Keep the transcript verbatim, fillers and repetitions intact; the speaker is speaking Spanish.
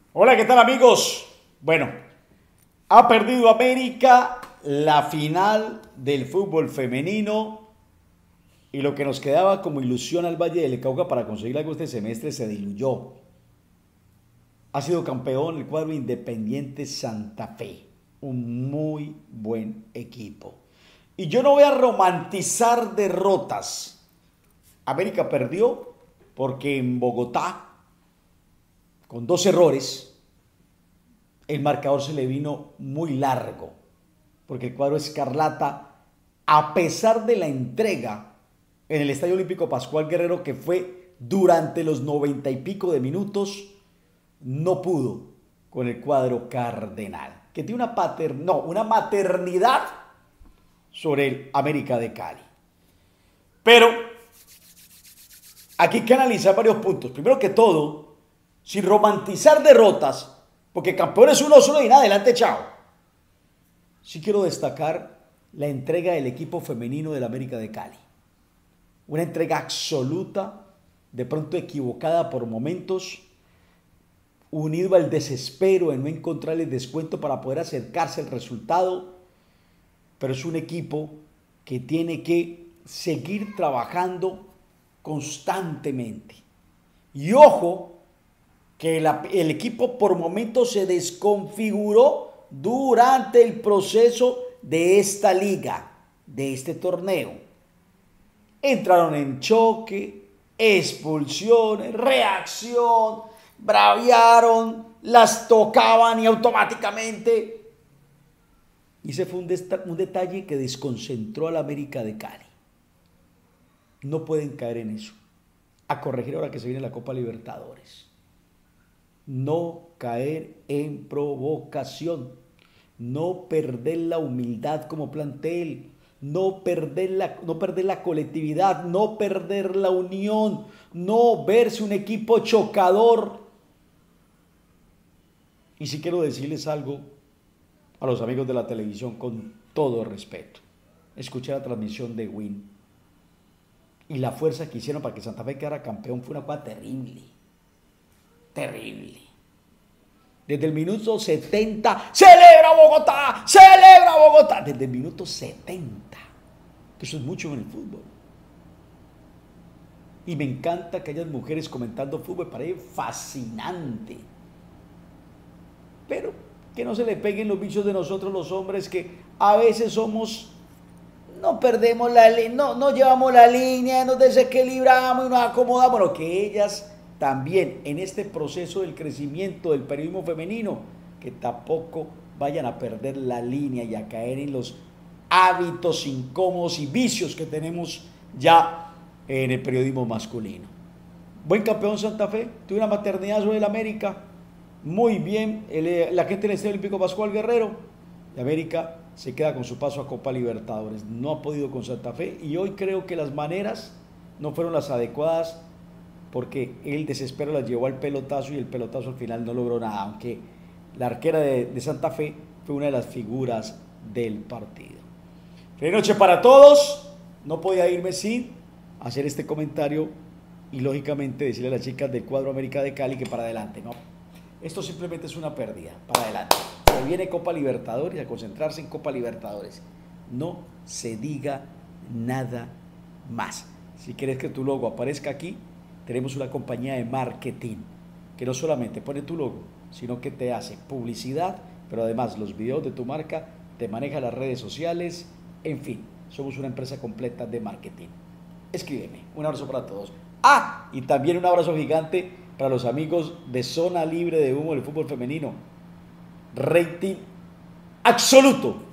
Hola, ¿qué tal amigos? Bueno, ha perdido América la final del fútbol femenino y lo que nos quedaba como ilusión al Valle del Cauca para conseguir algo este semestre se diluyó. Ha sido campeón el cuadro Independiente Santa Fe, un muy buen equipo. Y yo no voy a romantizar derrotas. América perdió porque en Bogotá, con dos errores, el marcador se le vino muy largo, porque el cuadro Escarlata, a pesar de la entrega en el Estadio Olímpico Pascual Guerrero, que fue durante los noventa y pico de minutos, no pudo con el cuadro cardenal, que tiene una, pater, no, una maternidad sobre el América de Cali. Pero aquí hay que analizar varios puntos. Primero que todo, sin romantizar derrotas, porque campeón es uno solo y nada, adelante, chao. Sí quiero destacar la entrega del equipo femenino del América de Cali. Una entrega absoluta, de pronto equivocada por momentos, unido al desespero en no encontrar el descuento para poder acercarse al resultado, pero es un equipo que tiene que seguir trabajando constantemente. Y ojo, que la, el equipo por momentos se desconfiguró durante el proceso de esta liga, de este torneo. Entraron en choque, expulsiones, reacción, braviaron, las tocaban y automáticamente. Y ese fue un, un detalle que desconcentró al América de Cali. No pueden caer en eso. A corregir ahora que se viene la Copa Libertadores. No caer en provocación, no perder la humildad como plantel, no perder la, no perder la colectividad, no perder la unión, no verse un equipo chocador. Y si quiero decirles algo a los amigos de la televisión con todo respeto, escuché la transmisión de Win y la fuerza que hicieron para que Santa Fe quedara campeón fue una cosa terrible. Terrible. Desde el minuto setenta, ¡celebra Bogotá! ¡Celebra Bogotá! Desde el minuto setenta. Eso es mucho en el fútbol. Y me encanta que haya mujeres comentando fútbol, para ellos fascinante. Pero que no se le peguen los bichos de nosotros los hombres, que a veces somos, no perdemos la línea, no, no llevamos la línea, nos desequilibramos y nos acomodamos. Lo que ellas también en este proceso del crecimiento del periodismo femenino, que tampoco vayan a perder la línea y a caer en los hábitos incómodos y vicios que tenemos ya en el periodismo masculino. Buen campeón Santa Fe, tuvo una maternidad sobre el América, muy bien, el, la gente del Estadio Olímpico Pascual Guerrero, y América se queda con su paso a Copa Libertadores, no ha podido con Santa Fe, y hoy creo que las maneras no fueron las adecuadas, porque el desespero las llevó al pelotazo y el pelotazo al final no logró nada, aunque la arquera de, de Santa Fe fue una de las figuras del partido. Feliz noche para todos, no podía irme sin hacer este comentario y lógicamente decirle a las chicas del cuadro América de Cali que para adelante, no, esto simplemente es una pérdida, para adelante, se viene Copa Libertadores, a concentrarse en Copa Libertadores, no se diga nada más. Si quieres que tu logo aparezca aquí, tenemos una compañía de marketing que no solamente pone tu logo, sino que te hace publicidad, pero además los videos de tu marca, te maneja las redes sociales, en fin, somos una empresa completa de marketing. Escríbeme, un abrazo para todos. Ah, y también un abrazo gigante para los amigos de Zona Libre de Humo del fútbol femenino. Rating absoluto.